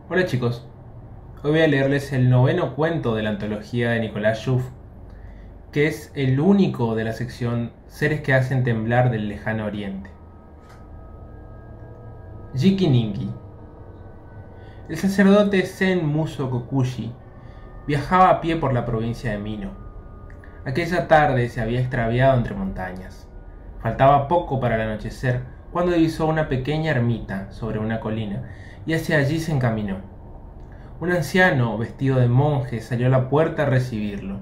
Hola chicos, hoy voy a leerles el noveno cuento de la antología de Nicolás Yuff, que es el único de la sección Seres que hacen temblar del lejano oriente. Jiki Ningi. El sacerdote Zen Muso Kokushi viajaba a pie por la provincia de Mino. Aquella tarde se había extraviado entre montañas. Faltaba poco para el anochecer cuando divisó una pequeña ermita sobre una colina y hacia allí se encaminó. Un anciano vestido de monje salió a la puerta a recibirlo.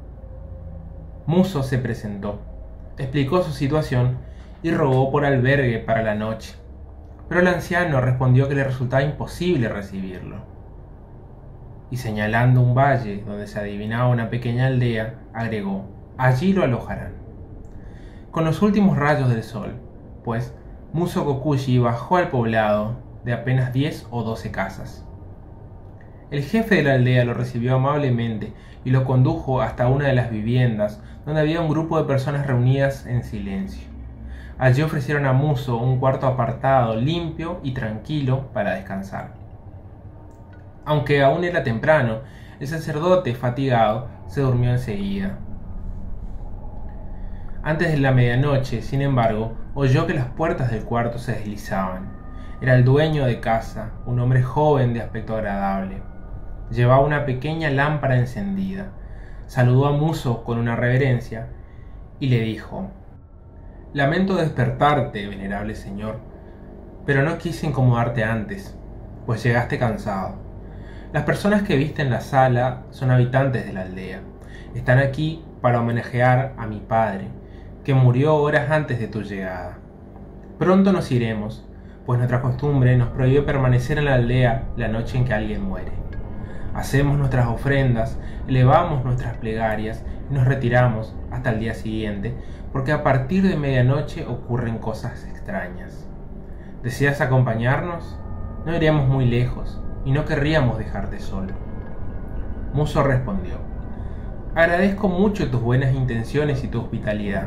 Muso se presentó, explicó su situación y rogó por albergue para la noche, pero el anciano respondió que le resultaba imposible recibirlo. Y señalando un valle donde se adivinaba una pequeña aldea, agregó: allí lo alojarán. Con los últimos rayos del sol, pues, Muso Kokushi bajó al poblado de apenas 10 o 12 casas. El jefe de la aldea lo recibió amablemente y lo condujo hasta una de las viviendas donde había un grupo de personas reunidas en silencio. Allí ofrecieron a Muso un cuarto apartado, limpio y tranquilo para descansar. Aunque aún era temprano, el sacerdote, fatigado, se durmió enseguida. Antes de la medianoche, sin embargo, oyó que las puertas del cuarto se deslizaban. Era el dueño de casa, un hombre joven de aspecto agradable. Llevaba una pequeña lámpara encendida. Saludó a Muso con una reverencia y le dijo: lamento despertarte, venerable señor, pero no quise incomodarte antes, pues llegaste cansado. Las personas que viste en la sala son habitantes de la aldea. Están aquí para homenajear a mi padre, que murió horas antes de tu llegada. Pronto nos iremos, pues nuestra costumbre nos prohíbe permanecer en la aldea la noche en que alguien muere. Hacemos nuestras ofrendas, elevamos nuestras plegarias y nos retiramos hasta el día siguiente, porque a partir de medianoche ocurren cosas extrañas. ¿Deseas acompañarnos? No iríamos muy lejos y no querríamos dejarte solo. Muso respondió: agradezco mucho tus buenas intenciones y tu hospitalidad,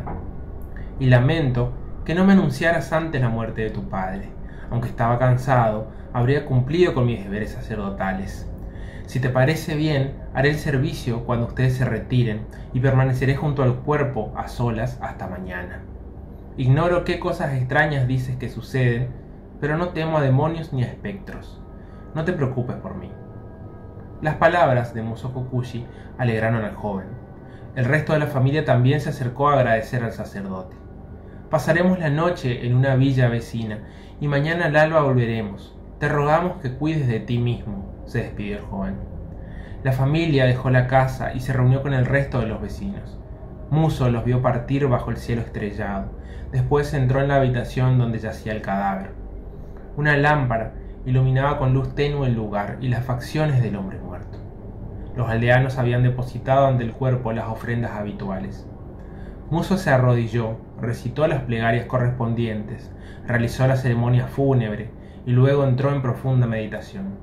y lamento que no me anunciaras antes la muerte de tu padre. Aunque estaba cansado, habría cumplido con mis deberes sacerdotales. Si te parece bien, haré el servicio cuando ustedes se retiren y permaneceré junto al cuerpo a solas hasta mañana. Ignoro qué cosas extrañas dices que suceden, pero no temo a demonios ni a espectros. No te preocupes por mí. Las palabras de Muso Kokushi alegraron al joven. El resto de la familia también se acercó a agradecer al sacerdote. Pasaremos la noche en una villa vecina y mañana al alba volveremos. Te rogamos que cuides de ti mismo, se despidió el joven. La familia dejó la casa y se reunió con el resto de los vecinos. Muso los vio partir bajo el cielo estrellado. Después entró en la habitación donde yacía el cadáver. Una lámpara iluminaba con luz tenue el lugar y las facciones del hombre muerto. Los aldeanos habían depositado ante el cuerpo las ofrendas habituales. Muso se arrodilló, recitó las plegarias correspondientes, realizó la ceremonia fúnebre y luego entró en profunda meditación.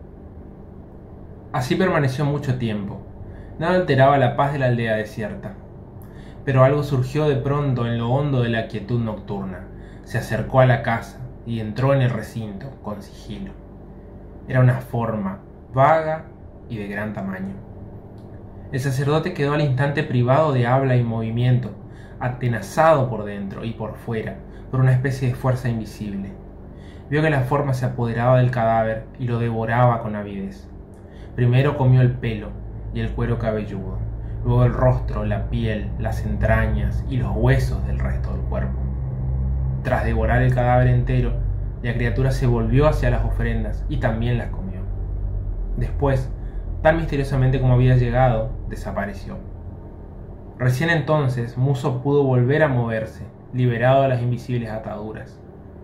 Así permaneció mucho tiempo. Nada alteraba la paz de la aldea desierta. Pero algo surgió de pronto en lo hondo de la quietud nocturna. Se acercó a la casa y entró en el recinto con sigilo. Era una forma vaga y de gran tamaño. El sacerdote quedó al instante privado de habla y movimiento, atenazado por dentro y por fuera por una especie de fuerza invisible. Vio que la forma se apoderaba del cadáver y lo devoraba con avidez. Primero comió el pelo y el cuero cabelludo, luego el rostro, la piel, las entrañas y los huesos del resto del cuerpo. Tras devorar el cadáver entero, la criatura se volvió hacia las ofrendas y también las comió. Después, tan misteriosamente como había llegado, desapareció. Recién entonces Muso pudo volver a moverse, liberado de las invisibles ataduras.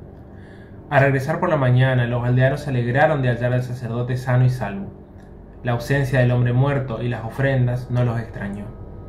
Al regresar por la mañana, los aldeanos se alegraron de hallar al sacerdote sano y salvo. La ausencia del hombre muerto y las ofrendas no los extrañó.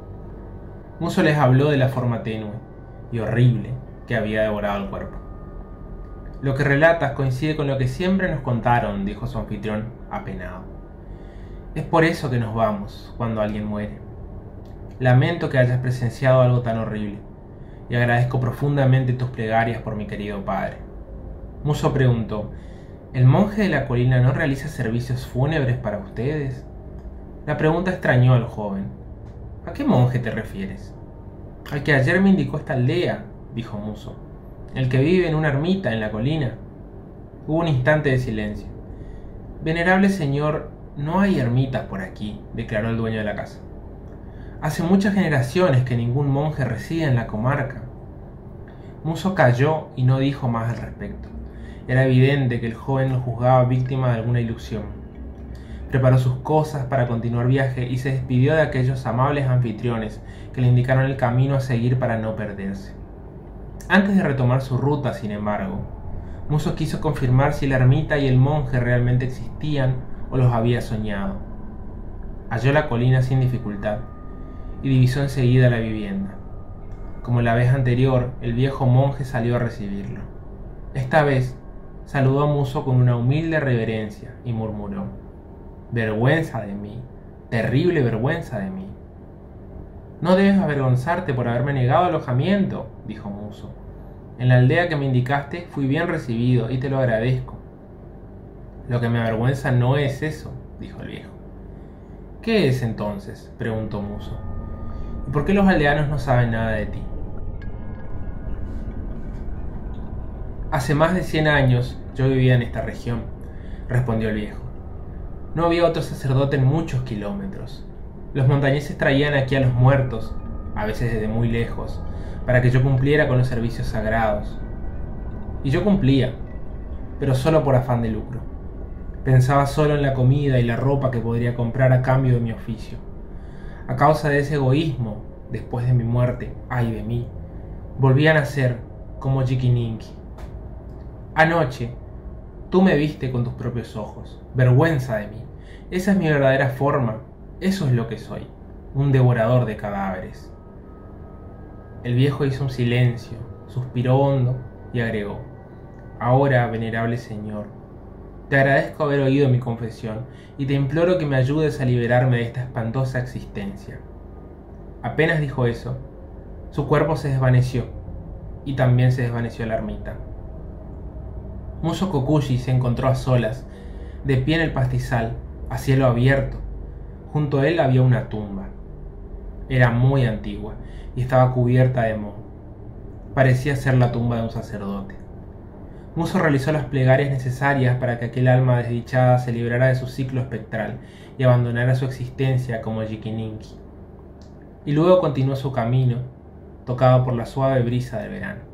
Muso les habló de la forma tenue y horrible que había devorado el cuerpo. Lo que relatas coincide con lo que siempre nos contaron, dijo su anfitrión, apenado. Es por eso que nos vamos cuando alguien muere. Lamento que hayas presenciado algo tan horrible, y agradezco profundamente tus plegarias por mi querido padre. Muso preguntó: ¿El monje de la colina no realiza servicios fúnebres para ustedes? La pregunta extrañó al joven. ¿A qué monje te refieres? Al que ayer me indicó esta aldea, dijo Muso. El que vive en una ermita en la colina. Hubo un instante de silencio. Venerable señor, no hay ermitas por aquí, declaró el dueño de la casa. Hace muchas generaciones que ningún monje reside en la comarca. Muso calló y no dijo más al respecto. Era evidente que el joven lo juzgaba víctima de alguna ilusión. Preparó sus cosas para continuar viaje y se despidió de aquellos amables anfitriones que le indicaron el camino a seguir para no perderse. Antes de retomar su ruta, sin embargo, Muso quiso confirmar si la ermita y el monje realmente existían o los había soñado. Halló la colina sin dificultad y divisó enseguida la vivienda. Como la vez anterior, el viejo monje salió a recibirlo. Esta vez saludó a Muso con una humilde reverencia y murmuró: «Vergüenza de mí, terrible vergüenza de mí». «No debes avergonzarte por haberme negado alojamiento», dijo Muso. «En la aldea que me indicaste fui bien recibido y te lo agradezco». «Lo que me avergüenza no es eso», dijo el viejo. «¿Qué es entonces?», preguntó Muso. «¿Y por qué los aldeanos no saben nada de ti?». «Hace más de 100 años yo vivía en esta región», respondió el viejo. «No había otro sacerdote en muchos kilómetros. Los montañeses traían aquí a los muertos, a veces desde muy lejos, para que yo cumpliera con los servicios sagrados. Y yo cumplía, pero solo por afán de lucro. Pensaba solo en la comida y la ropa que podría comprar a cambio de mi oficio. A causa de ese egoísmo, después de mi muerte, ay de mí, volví a nacer como Yiquininqui. Anoche, tú me viste con tus propios ojos. Vergüenza de mí. Esa es mi verdadera forma. Eso es lo que soy. Un devorador de cadáveres». El viejo hizo un silencio, suspiró hondo y agregó: «Ahora, venerable señor, te agradezco haber oído mi confesión y te imploro que me ayudes a liberarme de esta espantosa existencia». Apenas dijo eso, su cuerpo se desvaneció y también se desvaneció la ermita. Muso Kokushi se encontró a solas, de pie en el pastizal, a cielo abierto. Junto a él había una tumba. Era muy antigua y estaba cubierta de moho. Parecía ser la tumba de un sacerdote. Muso realizó las plegarias necesarias para que aquel alma desdichada se librara de su ciclo espectral y abandonara su existencia como Yiquininqui. Y luego continuó su camino, tocado por la suave brisa del verano.